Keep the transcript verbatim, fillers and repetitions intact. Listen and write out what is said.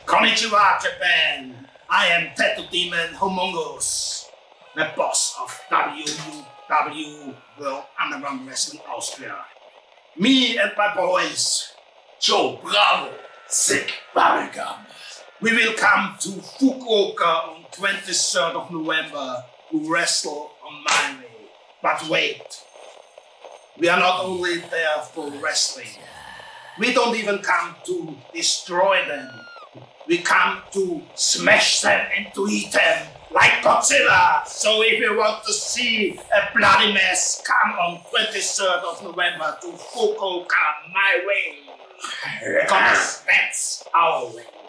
Konnichiwa, Japan. I am Tattoo Demon Homungus, the boss of W U W World Underground Wrestling Austria. Me and my boys, Joe Bravo, Sick Bubblegum. We will come to Fukuoka on twenty-third of November to wrestle on my way. But wait, we are not only there for wrestling. We don't even come to destroy them. We come to smash them and to eat them like Godzilla. So if you want to see a bloody mess, come on twenty-third of November to Fukuoka my way. Because that's our way.